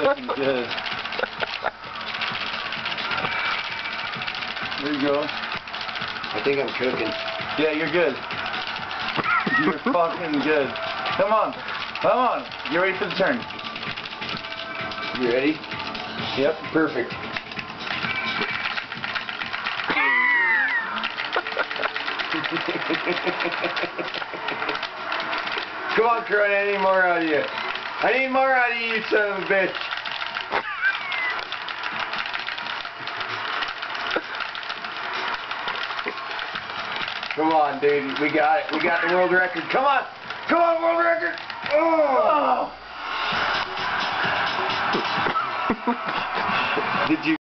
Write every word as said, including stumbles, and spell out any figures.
looking good. There you go. I think I'm cooking. Yeah, you're good. You're fucking good. Come on. Come on. Get ready for the turn. You ready? Yep. Perfect. Come on, Crud, I need more out of you. I need more out of you, son of a bitch. Come on, dude. We got it. We got the world record. Come on. Come on, world record. Oh. Did you